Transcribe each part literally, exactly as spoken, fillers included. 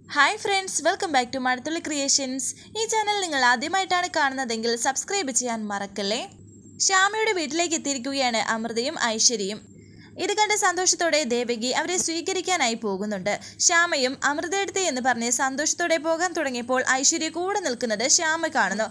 Hi friends, welcome back to Mazhathulli creations. ഈ channel നിങ്ങൾ ആദ്യമായിട്ടാണ് കാണുന്നതെങ്കിൽ സബ്സ്ക്രൈബ് ചെയ്യാൻ മറക്കല്ലേ. ശ്യാമയുടെ വീട്ടിലേക്ക് എത്തിയിരിക്കുകയാണ് അമൃതയും ഐശ്വര്യയും. ഇത് കണ്ട സന്തോഷത്തോടെ ദേവകി അവരെ സ്വീകരിക്കാനായി പോകുന്നുണ്ട്. ശ്യാമയും അമൃതയെടുത്ത് എന്ന് പറഞ്ഞ് സന്തോഷത്തോടെ പോകാൻ തുടങ്ങിയപ്പോൾ ഐശ്വര്യ കൂടെ നിൽക്കുന്നത് ശ്യാമ കാണുന്നു.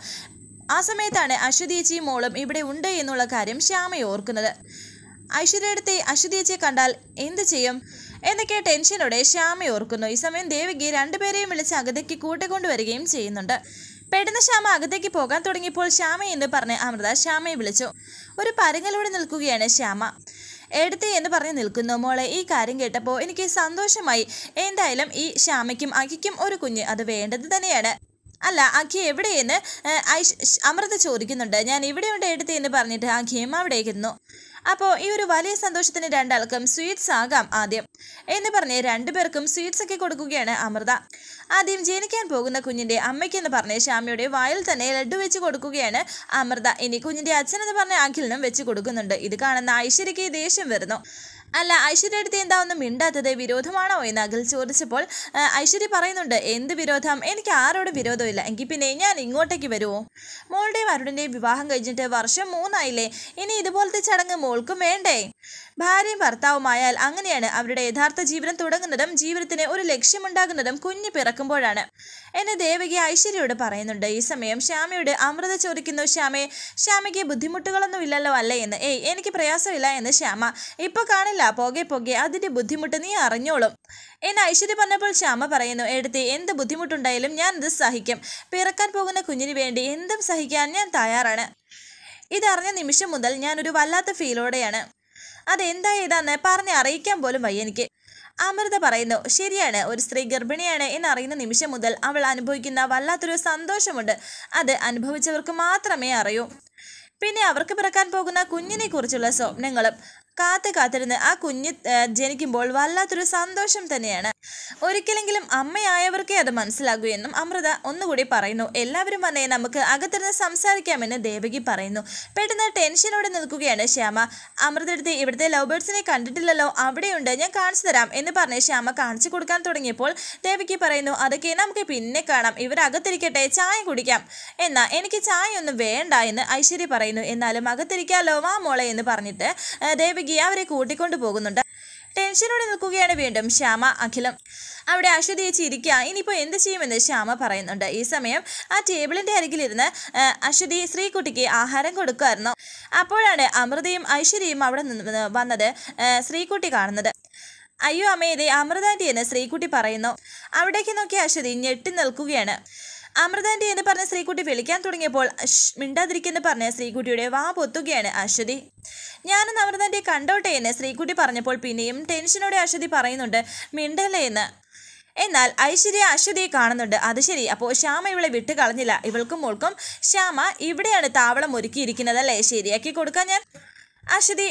ആ സമയത്താണ് അശ്വതിയേച്ചിയും മോളും ഇവിടെ ഉണ്ട് എന്നുള്ള കാര്യം ശ്യാമ ഓർക്കുന്നത്. ഐശ്വര്യടുത്തെ അശ്വതിയേച്ചിയെ കണ്ടാൽ എന്ത് ചെയ്യും എന്നൊക്കെ ടെൻഷനോടെ ശ്യാമ ഓർക്കുന്നു. ഈ സമയം ദേവകി രണ്ടുപേരെയും വിളിച്ച് അകത്തേക്ക് കൂട്ടിക്കൊണ്ടുവരികയും ചെയ്യുന്നുണ്ട്. പെട്ടെന്ന് ശ്യാമ അകത്തേക്ക് പോകാൻ തുടങ്ങിയപ്പോൾ ശ്യാമ എന്ന് പറഞ്ഞ് അമൃത ശ്യാമയെ വിളിച്ചു. ഒരു പരുങ്ങലോടെ നിൽക്കുകയാണ് ശ്യാമ. എടുത്തേ എന്ന് പറഞ്ഞ് നിൽക്കുന്നു. മോളെ, ഈ കാര്യം കേട്ടപ്പോൾ എനിക്ക് സന്തോഷമായി. എന്തായാലും ഈ ശ്യാമയ്ക്കും അഖിക്കും ഒരു കുഞ്ഞ് അത് വേണ്ടത് തന്നെയാണ്. അല്ല, അഖി എവിടെയെന്ന് ഐഷ് അമൃത ചോദിക്കുന്നുണ്ട്. ഞാൻ ഇവിടെയുണ്ട് എടുത്തേ എന്ന് പറഞ്ഞിട്ട് അഖിയും അവിടേക്കിരുന്നു. അപ്പോൾ ഈ ഒരു വലിയ സന്തോഷത്തിന് രണ്ടാൾക്കും സ്വീറ്റ്സ് ആകാം ആദ്യം എന്ന് പറഞ്ഞ് രണ്ടുപേർക്കും സ്വീറ്റ്സ് ഒക്കെ കൊടുക്കുകയാണ് അമൃത. ആദ്യം ജനിക്കാൻ പോകുന്ന കുഞ്ഞിൻ്റെ അമ്മയ്ക്കെന്ന് പറഞ്ഞ് ശ്യാമയുടെ വായിൽ തന്നെ ലഡ്ഡു വെച്ച് കൊടുക്കുകയാണ് അമൃത. ഇനി കുഞ്ഞിൻ്റെ അച്ഛനെന്ന് പറഞ്ഞ് അഖിലിനും വെച്ച് കൊടുക്കുന്നുണ്ട്. ഇത് കാണുന്ന ഐശ്വര്യയ്ക്ക് ദേഷ്യം വരുന്നു. അല്ല, ഐശ്വര്യ അടുത്ത് എന്താ ഒന്നും മിണ്ടാത്തത്, വിരോധമാണോ എന്ന് അഖിൽ ചോദിച്ചപ്പോൾ ഐശ്വര്യ പറയുന്നുണ്ട്, എന്ത് വിരോധം? എനിക്ക് ആരോടും വിരോധമില്ല. എങ്കിൽ പിന്നെ ഞാൻ ഇങ്ങോട്ടേക്ക് വരുമോ? മോളുടെയും അരുണിൻ്റെയും വിവാഹം കഴിഞ്ഞിട്ട് വർഷം മൂന്നായില്ലേ? ഇനി ഇതുപോലത്തെ ചടങ്ങ് മോൾക്കും വേണ്ടേ? ഭാര്യയും ഭർത്താവുമായാൽ അങ്ങനെയാണ്. അവരുടെ യഥാർത്ഥ ജീവിതം തുടങ്ങുന്നതും ജീവിതത്തിന് ഒരു ലക്ഷ്യമുണ്ടാകുന്നതും കുഞ്ഞ് പിറക്കുമ്പോഴാണ് എന്ന് ദേവകി ഐശ്വര്യയോട് പറയുന്നുണ്ട്. ഈ സമയം ശ്യാമയോട് അമൃത ചോദിക്കുന്നു, ശ്യാമയെ ശ്യാമയ്ക്ക് ബുദ്ധിമുട്ടുകളൊന്നും ഇല്ലല്ലോ അല്ലേ എന്ന്. ഏയ്, എനിക്ക് പ്രയാസമില്ല എന്ന് ശ്യാമ. ഇപ്പോൾ കാണില്ല, പോകെ പോകെ അതിൻ്റെ ബുദ്ധിമുട്ട് നീ അറിഞ്ഞോളും എന്ന് ഐശ്വര്യ പറഞ്ഞപ്പോൾ ശ്യാമ പറയുന്നു, എടുത്ത് എന്ത് ബുദ്ധിമുട്ടുണ്ടായാലും ഞാൻ ഇത് സഹിക്കും. പിറക്കാൻ പോകുന്ന കുഞ്ഞിന് വേണ്ടി എന്തും സഹിക്കാൻ ഞാൻ തയ്യാറാണ്. ഇതറിഞ്ഞ നിമിഷം മുതൽ ഞാനൊരു വല്ലാത്ത ഫീലോടെയാണ്. അതെന്താ ഏതാന്ന് പറഞ്ഞ് അറിയിക്കാൻ പോലും വയ്യ എനിക്ക്. അമൃത പറയുന്നു, ശരിയാണ്, ഒരു സ്ത്രീ ഗർഭിണിയാണ് എന്നറിയുന്ന നിമിഷം മുതൽ അവൾ അനുഭവിക്കുന്ന വല്ലാത്തൊരു സന്തോഷമുണ്ട്. അത് അനുഭവിച്ചവർക്ക് മാത്രമേ അറിയൂ. പിന്നെ അവർക്ക് പിറക്കാൻ പോകുന്ന കുഞ്ഞിനെ കുറിച്ചുള്ള സ്വപ്നങ്ങളും കാത്ത് കാത്തിരുന്ന് ആ കുഞ്ഞ് ജനിക്കുമ്പോൾ വല്ലാത്തൊരു സന്തോഷം തന്നെയാണ്. ഒരിക്കലെങ്കിലും അമ്മയായവർക്കേ അത് മനസ്സിലാകൂ എന്നും അമൃത ഒന്നുകൂടി പറയുന്നു. എല്ലാവരും വന്നേ, നമുക്ക് അകത്തിരുന്ന് സംസാരിക്കാമെന്ന് ദേവകി പറയുന്നു. പെട്ടെന്ന് ടെൻഷനോടെ നിൽക്കുകയാണ് ശ്യാമ. അമൃത എടുത്ത് ഇവിടുത്തെ ലവ് ബേർഡ്സിനെ കണ്ടിട്ടില്ലല്ലോ, അവിടെയുണ്ട്, ഞാൻ കാണിച്ചു തരാം എന്ന് പറഞ്ഞ് ശ്യാമ കാണിച്ചു കൊടുക്കാൻ തുടങ്ങിയപ്പോൾ ദേവകി പറയുന്നു, അതൊക്കെ നമുക്ക് പിന്നെ കാണാം, ഇവരകത്തിരിക്കട്ടെ, ചായ കുടിക്കാം. എന്നാ എനിക്ക് ചായ ഒന്നും വേണ്ട എന്ന് ഐശ്വര്യ പറയുന്നു. എന്നാലും അകത്തിരിക്കാലോ, വാ മോളെ എന്ന് പറഞ്ഞിട്ട് ദേവകി അവരെ കൂട്ടിക്കൊണ്ടു പോകുന്നുണ്ട്. ടെൻഷനോടെ നിൽക്കുകയാണ് വീണ്ടും ശ്യാമ അഖിലും. അവിടെ അശ്വതി ചേച്ചി ഇരിക്കുക, ഇനിയിപ്പോൾ എന്ത് ചെയ്യുമെന്ന് ശ്യാമ പറയുന്നുണ്ട്. ഈ സമയം ആ ടേബിളിൻ്റെ അരികിലിരുന്ന് അശ്വതി ശ്രീകുട്ടിക്ക് ആഹാരം കൊടുക്കുമായിരുന്നു. അപ്പോഴാണ് അമൃതയും ഐശ്വര്യയും അവിടെ നിന്ന് വന്നത് ശ്രീകുട്ടി കാണുന്നത്. അയ്യോ അമ്മേ, ഇതേ അമൃതാൻ്റി എന്ന് ശ്രീകുട്ടി പറയുന്നു. അവിടേക്ക് നോക്കി അശ്വതി ഞെട്ടി നിൽക്കുകയാണ്. അമൃതാൻ്റി എന്ന് പറഞ്ഞ ശ്രീകുട്ടി വിളിക്കാൻ തുടങ്ങിയപ്പോൾ മിണ്ടാതിരിക്കെന്ന് പറഞ്ഞ ശ്രീകുട്ടിയുടെ വാ പൊത്തുകയാണ് അശ്വതി. ഞാനൊന്ന് അമൃതാൻ്റിയെ കണ്ടോട്ടെ എന്ന് ശ്രീകുട്ടി പറഞ്ഞപ്പോൾ പിന്നെയും ടെൻഷനോടെ അശ്വതി പറയുന്നുണ്ട്, മിണ്ടല്ലേ എന്ന്. എന്നാൽ ഐശ്വര്യ അശ്വതിയെ കാണുന്നുണ്ട്. അത് ശരി, അപ്പോൾ ശ്യാമ ഇവളെ വിട്ട് കളഞ്ഞില്ല. ഇവൾക്കും മോൾക്കും ശ്യാമ ഇവിടെയാണ് താവളം ഒരുക്കിയിരിക്കുന്നത് അല്ലേ, ശരിയാക്കി കൊടുക്കാൻ ഞാൻ. അശ്വതി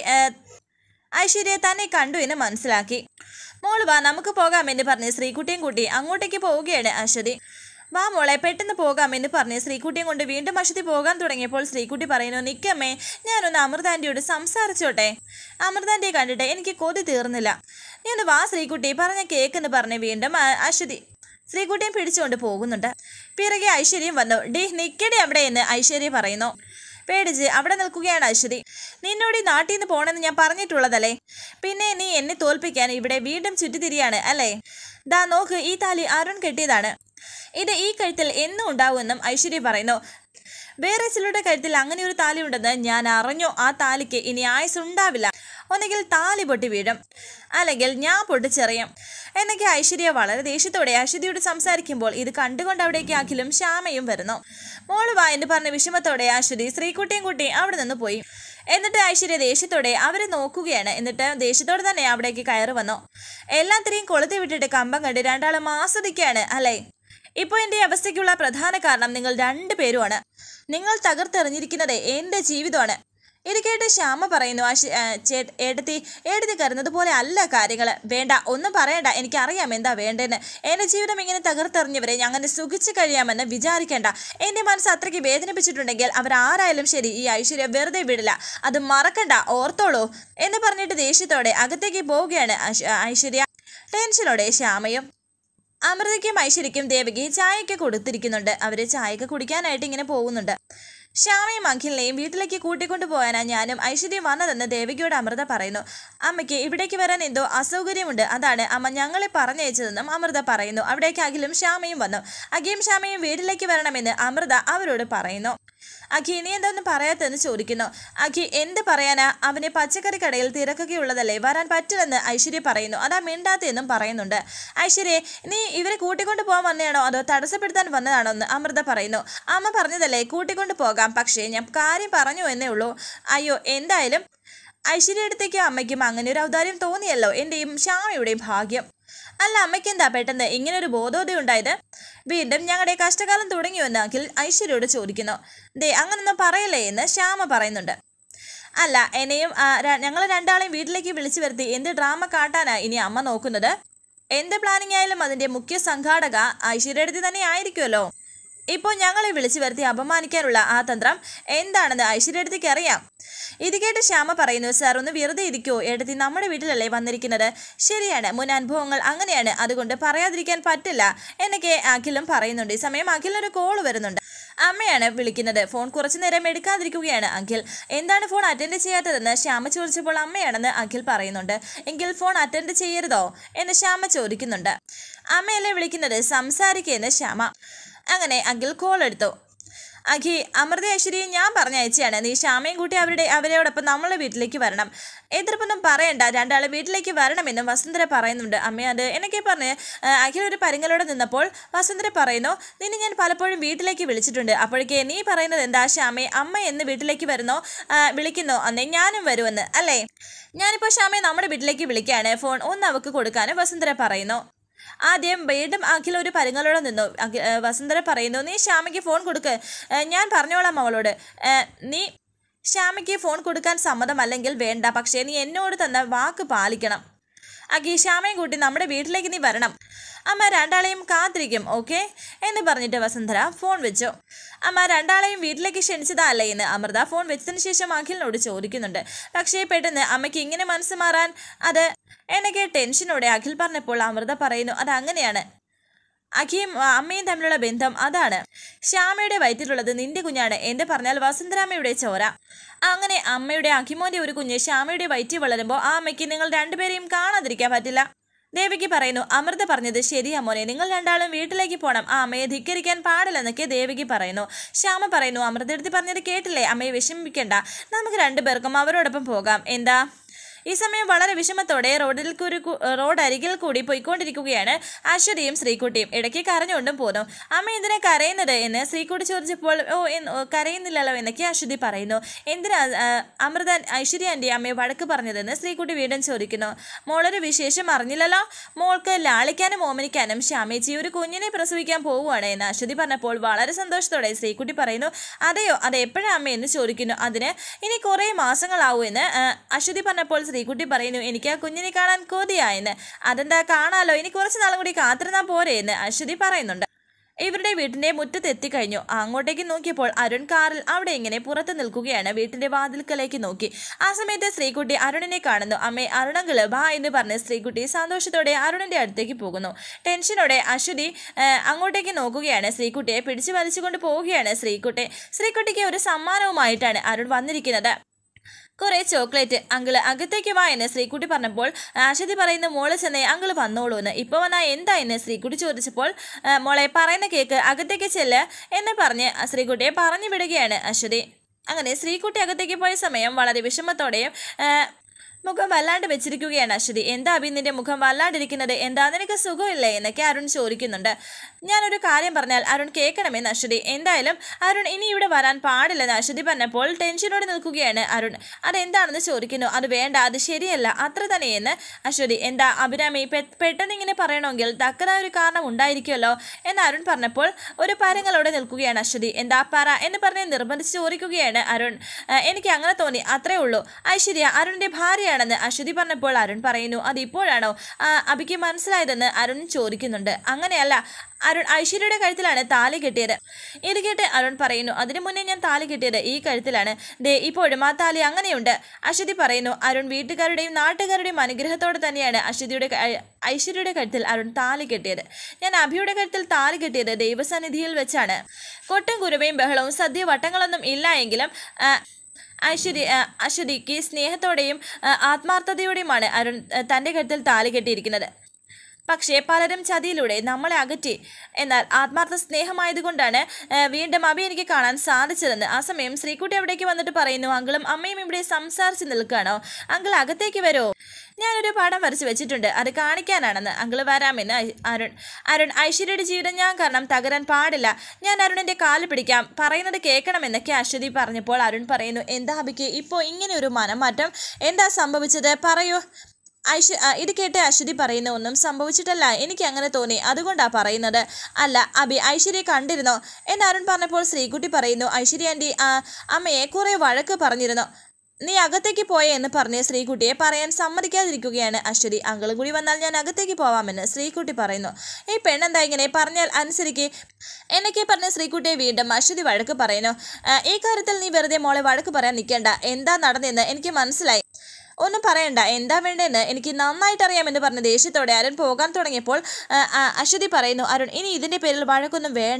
ഐശ്വര്യ തന്നെ കണ്ടു എന്ന് മനസ്സിലാക്കി. മോള് വാ, നമുക്ക് പോകാമെന്ന് പറഞ്ഞ് ശ്രീകുട്ടിയും കൂട്ടി അങ്ങോട്ടേക്ക് പോവുകയാണ് അശ്വതി. വാ മോളെ, പെട്ടെന്ന് പോകാമെന്ന് പറഞ്ഞ് ശ്രീകുട്ടിയും കൊണ്ട് വീണ്ടും അശ്വതി പോകാൻ തുടങ്ങിയപ്പോൾ ശ്രീകുട്ടി പറയുന്നു, നിൽക്കമ്മേ, ഞാനൊന്ന് അമൃതാൻ്റിയോട് സംസാരിച്ചോട്ടെ. അമൃതാൻ്റിയെ കണ്ടിട്ട് എനിക്ക് കൊതി തീർന്നില്ല. നീ ഒന്ന് വാ ശ്രീകുട്ടി, പറഞ്ഞ കേക്കെന്ന് പറഞ്ഞ് വീണ്ടും അശ്വതി ശ്രീകുട്ടിയും പിടിച്ചുകൊണ്ട് പോകുന്നുണ്ട്. പിറകെ ഐശ്വര്യം വന്നു. ഡി നിൽക്കടി അവിടെ എന്ന് ഐശ്വര്യ പറയുന്നു. പേടിച്ച് അവിടെ നിൽക്കുകയാണ് അശ്വതി. നിന്നോട് ഈ നാട്ടിൽ നിന്ന് പോകണമെന്ന് ഞാൻ പറഞ്ഞിട്ടുള്ളതല്ലേ, പിന്നെ നീ എന്നെ തോൽപ്പിക്കാൻ ഇവിടെ വീണ്ടും ചുറ്റിത്തിരിയാണ് അല്ലേ? ദാ നോക്ക്, ഈ താലി അരുൺ കെട്ടിയതാണ്, ഇത് ഈ കഴുത്തിൽ എന്നും ഉണ്ടാവുമെന്നും ഐശ്വര്യ പറയുന്നു. വേറെ ചിലരുടെ കഴുത്തിൽ അങ്ങനെ ഒരു താലി ഉണ്ടെന്ന് ഞാൻ അറിഞ്ഞു. ആ താലിക്ക് ഇനി ആയുസ് ഉണ്ടാവില്ല. ഒന്നുകിൽ താലി പൊട്ടി വീഴും, അല്ലെങ്കിൽ ഞാൻ പൊട്ടിച്ചെറിയും എന്നൊക്കെ ഐശ്വര്യ വളരെ ദേഷ്യത്തോടെ അശ്വതിയോട് സംസാരിക്കുമ്പോൾ ഇത് കണ്ടുകൊണ്ട് അവിടേക്ക് അഖിലും ശ്യാമയും വരുന്നു. മോള് വാ എന്ന് പറഞ്ഞ വിഷമത്തോടെ അശ്വതി ശ്രീകുട്ടിയും കുട്ടി അവിടെ നിന്ന് പോയി. എന്നിട്ട് ഐശ്വര്യ ദേഷ്യത്തോടെ അവരെ നോക്കുകയാണ്. എന്നിട്ട് ദേഷ്യത്തോടെ തന്നെ അവിടേക്ക് കയറി വന്നു. എല്ലാം തിരിയും കൊളുത്തി വിട്ടിട്ട് കമ്പം കണ്ട് രണ്ടാളും ആസ്വദിക്കുകയാണ് അല്ലേ. ഇപ്പോൾ എൻ്റെ അവസ്ഥയ്ക്കുള്ള പ്രധാന കാരണം നിങ്ങൾ രണ്ടുപേരുമാണ്. നിങ്ങൾ തകർത്തെറിഞ്ഞിരിക്കുന്നത് എൻ്റെ ജീവിതമാണ്. ഇത് കേട്ട് ശ്യാമ പറയുന്നു, ചേ ഏടത്തി ഏടത്തി കരുന്നത് പോലെ അല്ല കാര്യങ്ങൾ. വേണ്ട, ഒന്നും പറയണ്ട, എനിക്കറിയാം എന്താ വേണ്ടതെന്ന്. എൻ്റെ ജീവിതം ഇങ്ങനെ തകർത്തെറിഞ്ഞവരെ അങ്ങനെ സുഖിച്ച് കഴിയാമെന്ന് വിചാരിക്കേണ്ട. എൻ്റെ മനസ്സ് അത്രയ്ക്ക് വേദനിപ്പിച്ചിട്ടുണ്ടെങ്കിൽ അവരാരായാലും ശരി ഈ ഐശ്വര്യ വെറുതെ വിടില്ല, അത് മറക്കണ്ട, ഓർത്തോളൂ എന്ന് പറഞ്ഞിട്ട് ദേഷ്യത്തോടെ അകത്തേക്ക് പോവുകയാണ് ഐശ്വര്യ. ടെൻഷനോടെ ശ്യാമയും. അമൃതയ്ക്കും ഐശ്വര്യയ്ക്കും ദേവകി ചായയൊക്കെ കൊടുത്തിരിക്കുന്നുണ്ട്. അവർ ചായയൊക്കെ കുടിക്കാനായിട്ട് ഇങ്ങനെ പോകുന്നുണ്ട്. ശ്യാമയും അഖിലിനെയും വീട്ടിലേക്ക് കൂട്ടിക്കൊണ്ടു പോകാനാ ഞാനും ഐശ്വര്യം വന്നതെന്ന് ദേവകിയോട് അമൃത പറയുന്നു. അമ്മയ്ക്ക് ഇവിടേക്ക് വരാൻ എന്തോ അസൗകര്യമുണ്ട്, അതാണ് അമ്മ ഞങ്ങളെ പറഞ്ഞയച്ചതെന്നും അമൃത പറയുന്നു. അവിടേക്ക് അഖിലും ശ്യാമയും വന്നു. അഖിയും ശ്യാമയും വീട്ടിലേക്ക് വരണമെന്ന് അമൃത അവരോട് പറയുന്നു. അഖി ഇനി എന്താണെന്ന് പറയാത്തെന്ന് ചോദിക്കുന്നു. അഖി എന്ത് പറയാനാ, അവന് പച്ചക്കറി കടയിൽ തിരക്കൊക്കെയുള്ളതല്ലേ, വരാൻ പറ്റില്ലെന്ന് ഐശ്വര്യ പറയുന്നു. അതാ മിണ്ടാത്തെന്നും പറയുന്നുണ്ട്. ഐശ്വര്യ നീ ഇവരെ കൂട്ടിക്കൊണ്ട് പോകാൻ വന്നതാണോ അതോ തടസ്സപ്പെടുത്താൻ വന്നതാണോ എന്ന് അമൃത പറയുന്നു. അമ്മ പറഞ്ഞതല്ലേ കൂട്ടിക്കൊണ്ട് പോകാം, പക്ഷേ ഞാൻ കാര്യം പറഞ്ഞു എന്നേ ഉള്ളൂ. അയ്യോ എന്തായാലും ഐശ്വര്യ അടുത്തേക്കും അമ്മയ്ക്കും അങ്ങനെ ഒരു ഔദാര്യം തോന്നിയല്ലോ, എൻ്റെയും ശ്യാമയുടെയും ഭാഗ്യം. അല്ല അമ്മയ്ക്ക് എന്താ പെട്ടെന്ന് ഇങ്ങനൊരു ബോധോദയം ഉണ്ടായത്? വീണ്ടും ഞങ്ങളുടെ കഷ്ടകാലം തുടങ്ങിയുവെന്ന് അഖിൽ ഐശ്വര്യയോട് ചോദിക്കുന്നു. ദേ അങ്ങനൊന്നും പറയല്ലേ എന്ന് ശ്യാമ പറയുന്നുണ്ട്. അല്ല എന്നെയും ഞങ്ങൾ രണ്ടാളെയും വീട്ടിലേക്ക് വിളിച്ചു വരുത്തി എന്ത് ഡ്രാമ കാട്ടാനാ ഇനി അമ്മ നോക്കുന്നത്? എന്ത് പ്ലാനിങ് ആയാലും അതിൻ്റെ മുഖ്യ സംഘാടക ഐശ്വര്യടുത്ത് തന്നെ ആയിരിക്കുമല്ലോ. ഇപ്പോൾ ഞങ്ങളെ വിളിച്ചു വരുത്തി അപമാനിക്കാനുള്ള ആ തന്ത്രം എന്താണെന്ന് ഐശ്വര്യടുത്തേക്ക് അറിയാം. ഇത് കേട്ട് ശ്യാമ പറയുന്നു. സാർ ഒന്ന് വെറുതെ ഇരിക്കുമോ, എടുത്തി നമ്മുടെ വീട്ടിലല്ലേ വന്നിരിക്കുന്നത്. ശരിയാണ്, മുൻ അനുഭവങ്ങൾ അങ്ങനെയാണ്, അതുകൊണ്ട് പറയാതിരിക്കാൻ പറ്റില്ല എന്നൊക്കെ അഖിലും പറയുന്നുണ്ട്. ഈ സമയം അഖിലൊരു കോൾ വരുന്നുണ്ട്. അമ്മയാണ് വിളിക്കുന്നത്. ഫോൺ കുറച്ചു നേരം എടുക്കാതിരിക്കുകയാണ് അഖിൽ. എന്താണ് ഫോൺ അറ്റൻഡ് ചെയ്യാത്തതെന്ന് ശ്യാമ ചോദിച്ചപ്പോൾ അമ്മയാണെന്ന് അഖിൽ പറയുന്നുണ്ട്. എങ്കിൽ ഫോൺ അറ്റൻഡ് ചെയ്യരുതോ എന്ന് ശ്യാമ ചോദിക്കുന്നുണ്ട്. അമ്മയല്ലേ വിളിക്കുന്നത്, സംസാരിക്കുകയെന്ന് ശ്യാമ. അങ്ങനെ അഖിൽ കോൾ എടുത്തു. അഖി അമൃത ഐശ്വര്യയും ഞാൻ പറഞ്ഞയച്ചാണ്, നീ ശ്യാമയും കൂട്ടി അവരുടെ അവരോടൊപ്പം നമ്മളെ വീട്ടിലേക്ക് വരണം. എതിർപ്പൊന്നും പറയണ്ട, രണ്ടാളെ വീട്ടിലേക്ക് വരണമെന്നും വസുന്ധര പറയുന്നുണ്ട്. അമ്മ അത് എന്നൊക്കെ പറഞ്ഞ് അഖിൽ ഒരു പരിങ്ങലോടെ നിന്നപ്പോൾ വസുന്ധര പറയുന്നു, നിന്നെ ഞാൻ പലപ്പോഴും വീട്ടിലേക്ക് വിളിച്ചിട്ടുണ്ട്, അപ്പോഴേക്കേ നീ പറയുന്നത് എന്താ ശ്യാമയെ അമ്മ എന്ന് വീട്ടിലേക്ക് വരുന്നോ വിളിക്കുന്നോ അന്നേ ഞാനും വരുമെന്ന് അല്ലേ? ഞാനിപ്പോൾ ശ്യാമയെ നമ്മുടെ വീട്ടിലേക്ക് വിളിക്കുകയാണ്, ഫോൺ ഒന്ന് അവൾക്ക് കൊടുക്കാനും വസുന്ധര പറയുന്നു. ആദ്യം വീണ്ടും അഖിൽ ഒരു പരിങ്ങളോടെ നിന്നു. വസുന്ധര പറയുന്നു, നീ ശ്യാമയ്ക്ക് ഫോൺ കൊടുക്ക്, ഞാൻ പറഞ്ഞോളാം അവളോട്. നീ ശ്യാമയ്ക്ക് ഫോൺ കൊടുക്കാൻ സമ്മതമല്ലെങ്കിൽ വേണ്ട, പക്ഷേ നീ എന്നോട് തന്ന വാക്ക് പാലിക്കണം. അഖി ശ്യാമയും കൂട്ടി നമ്മുടെ വീട്ടിലേക്ക് നീ വരണം, അമ്മ രണ്ടാളെയും കാത്തിരിക്കും, ഓക്കെ എന്ന് പറഞ്ഞിട്ട് വസുന്ധര ഫോൺ വെച്ചു. അമ്മ രണ്ടാളെയും വീട്ടിലേക്ക് ക്ഷണിച്ചതല്ലേ എന്ന് അമൃത ഫോൺ വെച്ചതിന് ശേഷം അഖിലിനോട് ചോദിക്കുന്നുണ്ട്. പക്ഷേ പെട്ടെന്ന് അമ്മയ്ക്ക് ഇങ്ങനെ മനസ്സ് മാറാൻ അത് എന്നൊക്കെ ടെൻഷനോടെ അഖിൽ പറഞ്ഞപ്പോൾ അമൃത പറയുന്നു, അത് അങ്ങനെയാണ്, അഖിയും അമ്മയും തമ്മിലുള്ള ബന്ധം അതാണ്. ശ്യാമയുടെ വയറ്റിലുള്ളത് നിന്റെ കുഞ്ഞാണ്, എന്ന് പറഞ്ഞാൽ വസുന്ധരാമ്മയുടെ ചോര. അങ്ങനെ അമ്മയുടെ അഖിമോന്റെ ഒരു കുഞ്ഞ് ശ്യാമയുടെ വയറ്റിൽ വളരുമ്പോൾ ആ അമ്മയ്ക്ക് നിങ്ങൾ രണ്ടുപേരെയും കാണാതിരിക്കാൻ പറ്റില്ല. ദേവകി പറയുന്നു, അമൃത പറഞ്ഞത് ശരിയാ മോനെ, നിങ്ങൾ രണ്ടാളും വീട്ടിലേക്ക് പോകണം, ആ അമ്മയെ ധിക്കരിക്കാൻ പാടില്ലെന്നൊക്കെ ദേവകി പറയുന്നു. ശ്യാമ പറയുന്നു, അമൃത എടുത്ത് പറഞ്ഞത് കേട്ടില്ലേ, അമ്മയെ വിഷമിപ്പിക്കണ്ട, നമുക്ക് രണ്ടുപേർക്കും അവരോടൊപ്പം പോകാം, എന്താ? ഈ സമയം വളരെ വിഷമത്തോടെ റോഡിൽ ഒരു റോഡ് അരികിൽ കൂടി പോയിക്കൊണ്ടിരിക്കുകയാണ് ഐശ്വര്യയും ശ്രീകുട്ടിയും. ഇടയ്ക്ക് കരഞ്ഞുകൊണ്ടും പോന്നു. അമ്മ എന്തിനാ കരയുന്നത് എന്ന് ശ്രീകുട്ടി ചോദിച്ചപ്പോൾ ഓ കരയുന്നില്ലല്ലോ എന്നൊക്കെ അശ്വതി പറയുന്നു. എന്തിനാ അമൃത ഐശ്വര്യ ആൻറ്റി അമ്മയെ വഴക്ക് പറഞ്ഞതെന്ന് ശ്രീകുട്ടി വീണ്ടും ചോദിക്കുന്നു. മോളൊരു വിശേഷം അറിഞ്ഞില്ലല്ലോ, മോൾക്ക് ലാളിക്കാനും ഓമനിക്കാനും ശ്യാമേച്ചി ഒരു കുഞ്ഞിനെ പ്രസവിക്കാൻ പോവുകയാണ് എന്ന് അശ്വതി പറഞ്ഞപ്പോൾ വളരെ സന്തോഷത്തോടെ ശ്രീകുട്ടി പറയുന്നു, അതെയോ, അത് എപ്പോഴാണ് അമ്മ എന്ന് ചോദിക്കുന്നു. അതിന് ഇനി കുറേ മാസങ്ങളാവും എന്ന് അശ്വതി പറഞ്ഞപ്പോൾ ശ്രീകുട്ടി പറയുന്നു, എനിക്ക് ആ കുഞ്ഞിനെ കാണാൻ കൊതിയായെന്ന്. അതെന്താ കാണാലോ, ഇനി കുറച്ച് നാളും കൂടി കാത്തിരുന്നാൽ പോരെ എന്ന് അശ്വതി പറയുന്നുണ്ട്. ഇവരുടെ വീട്ടിന്റെ മുറ്റത്ത് എത്തിക്കഴിഞ്ഞു. അങ്ങോട്ടേക്ക് നോക്കിയപ്പോൾ അരുൺ കാറിൽ അവിടെ ഇങ്ങനെ പുറത്ത് നിൽക്കുകയാണ്. വീട്ടിന്റെ വാതിൽക്കലേക്ക് നോക്കി. ആ സമയത്ത് ശ്രീകുട്ടി അരുണിനെ കാണുന്നു. അമ്മേ അരുണങ്കിള് ബാ എന്ന് പറഞ്ഞ് ശ്രീകുട്ടി സന്തോഷത്തോടെ അരുണിന്റെ അടുത്തേക്ക് പോകുന്നു. ടെൻഷനോടെ അശ്വതി അങ്ങോട്ടേക്ക് നോക്കുകയാണ്. ശ്രീകുട്ടിയെ പിടിച്ചു വലിച്ചുകൊണ്ട് പോവുകയാണ്. ശ്രീകുട്ടി ശ്രീകുട്ടിക്ക് ഒരു സമ്മാനവുമായിട്ടാണ് അരുൺ വന്നിരിക്കുന്നത്. കുറേ ചോക്ലേറ്റ്. അങ്കിള് അകത്തേക്ക് വാ എന്ന് ശ്രീകുട്ടി പറഞ്ഞപ്പോൾ അശ്വതി പറയുന്ന മോള് ചെന്നേ അങ്കിള് വന്നോളൂ എന്ന്. ഇപ്പോൾ വന്നാൽ എന്താ എന്ന് ശ്രീകുട്ടി ചോദിച്ചപ്പോൾ മോളെ പറയുന്ന കേക്ക് അകത്തേക്ക് ചെല്ല് എന്ന് പറഞ്ഞ് ശ്രീകുട്ടിയെ പറഞ്ഞു വിടുകയാണ് അശ്വതി. അങ്ങനെ ശ്രീകുട്ടി അകത്തേക്ക് പോയ സമയം വളരെ വിഷമത്തോടെയും മുഖം വല്ലാണ്ട് വെച്ചിരിക്കുകയാണ് അശ്വതി. എന്താ അഭി നിന്റെ മുഖം വല്ലാണ്ടിരിക്കുന്നത്, എന്താ നിനക്ക് സുഖമില്ലേ എന്നൊക്കെ അരുൺ ചോദിക്കുന്നുണ്ട്. ഞാനൊരു കാര്യം പറഞ്ഞാൽ അരുൺ കേൾക്കണമെന്ന് അശ്വതി. എന്തായാലും അരുൺ ഇനി ഇവിടെ വരാൻ പാടില്ലെന്ന് അശ്വതി പറഞ്ഞപ്പോൾ ടെൻഷനോടെ നിൽക്കുകയാണ് അരുൺ. അതെന്താണെന്ന് ചോദിക്കുന്നു. അത് വേണ്ട, അത് ശരിയല്ല, അത്ര തന്നെയെന്ന് അശ്വതി. എന്താ അഭിരാമി പെട്ടെന്ന് ഇങ്ങനെ പറയണമെങ്കിൽ തക്കതായ ഒരു കാരണം ഉണ്ടായിരിക്കുമല്ലോ എന്ന് അരുൺ പറഞ്ഞപ്പോൾ ഒരു പരങ്ങളോടെ നിൽക്കുകയാണ് അശ്വതി. എന്താ പറ എന്ന് പറഞ്ഞ് നിർബന്ധിച്ച് ചോദിക്കുകയാണ് അരുൺ. എനിക്ക് അങ്ങനെ തോന്നി, അത്രേ ഉള്ളൂ. ഐശ്വര്യ അരുണിന്റെ ഭാര്യ നാളെയാണെന്ന് അശ്വതി പറഞ്ഞപ്പോൾ അരുൺ പറയുന്നു അതിപ്പോഴാണോ അബിക്ക് മനസ്സിലായതെന്ന് അരുൺ ചോദിക്കുന്നുണ്ട്. അങ്ങനെയല്ല, അരുൺ ഐശ്വര്യയുടെ കഴുത്തിലാണ് താലി കെട്ടിയത്. ഇത് കേട്ട് അരുൺ പറയുന്നു അതിനു മുന്നേ ഞാൻ താലി കെട്ടിയത് ഈ കഴുത്തിലാണ്, ദേ ഇപ്പോഴും ആ താലി അങ്ങനെയുണ്ട്. അശ്വതി പറയുന്നു അരുൺ വീട്ടുകാരുടെയും നാട്ടുകാരുടെയും അനുഗ്രഹത്തോടെ തന്നെയാണ് അശ്വതിയുടെ ഐശ്വര്യയുടെ കഴുത്തിൽ അരുൺ താലി കെട്ടിയത്. ഞാൻ അഭിയുടെ കഴുത്തിൽ താലി കെട്ടിയത് ദൈവസന്നിധിയിൽ വെച്ചാണ്. കൊട്ടും കുരുവയും ബഹളവും സദ്യ വട്ടങ്ങളൊന്നും ഇല്ല എങ്കിലും ഐശ്വര്യ അശ്വതിക്ക് സ്നേഹത്തോടെയും ആത്മാർത്ഥതയോടെയുമാണ് അരുൺ തൻ്റെ കഴുത്തിൽ താലി കെട്ടിയിരിക്കുന്നത്. പക്ഷേ പലരും ചതിയിലൂടെ നമ്മളെ അകറ്റി. എന്നാൽ ആത്മാർത്ഥ സ്നേഹമായതുകൊണ്ടാണ് വീണ്ടും അബി എനിക്ക് കാണാൻ സാധിച്ചതെന്ന്. ആ സമയം ശ്രീകുട്ടി അവിടേക്ക് വന്നിട്ട് പറയുന്നു അങ്കിളും അമ്മയും ഇവിടെ സംസാരിച്ച് നിൽക്കുകയാണോ? അങ്കിൾ അകത്തേക്ക് വരുമോ? ഞാനൊരു പടം വരച്ച് വെച്ചിട്ടുണ്ട്, അത് കാണിക്കാനാണെന്ന്. അങ്കിൾ വരാമെന്ന് അരുൺ. അരുൺ ഐശ്വര്യയുടെ ജീവിതം ഞാൻ കാരണം തകരാൻ പാടില്ല. ഞാൻ അരുണിൻ്റെ കാല് പിടിക്കാം, പറയുന്നത് കേൾക്കണമെന്നൊക്കെ അശ്വതി പറഞ്ഞപ്പോൾ അരുൺ പറയുന്നു എന്താ അബിക്ക് ഇപ്പോൾ ഇങ്ങനെ ഒരു മനംമാറ്റം? എന്താ സംഭവിച്ചത് പറയൂ. ഐശ്വ ഇത് കേട്ട് അശ്വതി പറയുന്നു ഒന്നും സംഭവിച്ചിട്ടല്ല, എനിക്ക് അങ്ങനെ തോന്നി, അതുകൊണ്ടാണ് പറയുന്നത്. അല്ല അബി ഐശ്വര്യയെ കണ്ടിരുന്നോ എന്ന് അരുൺ പറഞ്ഞപ്പോൾ ശ്രീകുട്ടി പറയുന്നു ഐശ്വര്യ ആൻറ്റി അമ്മയെ കുറേ വഴക്ക് പറഞ്ഞിരുന്നു, നീ അകത്തേക്ക് പോയേ എന്ന് പറഞ്ഞ് ശ്രീകുട്ടിയെ പറയാൻ സമ്മതിക്കാതിരിക്കുകയാണ് അശ്വതി. അങ്കിളും കൂടി വന്നാൽ ഞാൻ അകത്തേക്ക് പോവാമെന്ന് ശ്രീകുട്ടി പറയുന്നു. ഈ പെണ്ണെന്താ ഇങ്ങനെ പറഞ്ഞാൽ അനുസരിക്ക് എന്നൊക്കെ പറഞ്ഞ് ശ്രീകുട്ടിയെ വീണ്ടും അശ്വതി വഴക്ക് പറയുന്നു. ഈ കാര്യത്തിൽ നീ വെറുതെ മോളെ വഴക്ക് പറയാൻ നിൽക്കേണ്ട, എന്താ നടന്നെന്ന് എനിക്ക് മനസ്സിലായി, ഒന്നും പറയണ്ട, എന്താ വേണ്ടതെന്ന് എനിക്ക് നന്നായിട്ട് അറിയാമെന്ന് പറഞ്ഞ ദേഷ്യത്തോടെ അരുൺ പോകാൻ തുടങ്ങിയപ്പോൾ അശ്വതി പറയുന്നു അരുൺ ഇനി ഇതിൻ്റെ പേരിൽ വഴക്കൊന്നും വേണ്ട,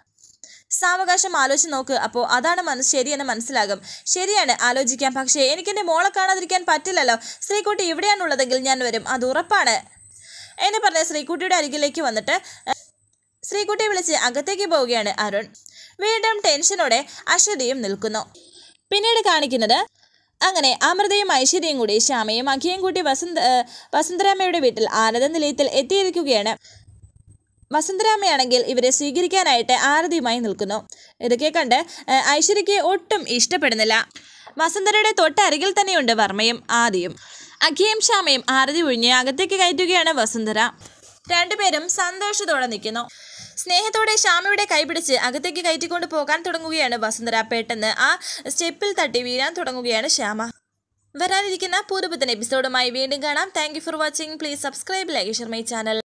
സാവകാശം ആലോചിച്ച് നോക്ക്, അപ്പോൾ അതാണ് മനസ്സ് ശരിയെന്ന് മനസ്സിലാകും. ശരിയാണ് ആലോചിക്കാം, പക്ഷേ എനിക്കെൻ്റെ മോളെ കാണാതിരിക്കാൻ പറ്റില്ലല്ലോ. ശ്രീകുട്ടി ഇവിടെയാണുള്ളതെങ്കിൽ ഞാൻ വരും, അത് ഉറപ്പാണ് എന്ന് പറഞ്ഞ് ശ്രീകുട്ടിയുടെ അരികിലേക്ക് വന്നിട്ട് ശ്രീകുട്ടിയെ വിളിച്ച് അകത്തേക്ക് പോവുകയാണ് അരുൺ. വീണ്ടും ടെൻഷനോടെ അശ്വതിയും നിൽക്കുന്നു. പിന്നീട് കാണിക്കുന്നത് അങ്ങനെ അമൃതയും ഐശ്വര്യയും കൂടി ശ്യാമയും അഖിയും കൂട്ടി വസന്ത വസുന്ധരാമ്മയുടെ വീട്ടിൽ ആരാധന നിലയത്തിൽ എത്തിയിരിക്കുകയാണ്. വസുന്ധരാമ്മയാണെങ്കിൽ ഇവരെ സ്വീകരിക്കാനായിട്ട് ആരതിയുമായി നിൽക്കുന്നു. ഇതൊക്കെ കണ്ട് ഐശ്വര്യയ്ക്ക് ഒട്ടും ഇഷ്ടപ്പെടുന്നില്ല. വസുന്ധരയുടെ തൊട്ടരികിൽ തന്നെയുണ്ട് വർമ്മയും ആദിയും. അഖിയും ശ്യാമയും ആരതി ഒഴിഞ്ഞ് അകത്തേക്ക് കയറ്റുകയാണ് വസുന്ധര. രണ്ടുപേരും സന്തോഷത്തോടെ നിൽക്കുന്നു. സ്നേഹത്തോടെ ശ്യാമയുടെ കൈപിടിച്ച് അകത്തേക്ക് കയറ്റിക്കൊണ്ട് പോകാൻ തുടങ്ങുകയാണ് വസുന്ധര. പെട്ടെന്ന് ആ സ്റ്റെപ്പിൽ തട്ടി വീഴാൻ തുടങ്ങുകയാണ് ശ്യാമ. വരാനിരിക്കുന്ന പുതുപുത്തൻ എപ്പിസോഡുമായി വീണ്ടും കാണാം. Thank you for watching. Please subscribe, like, share my channel.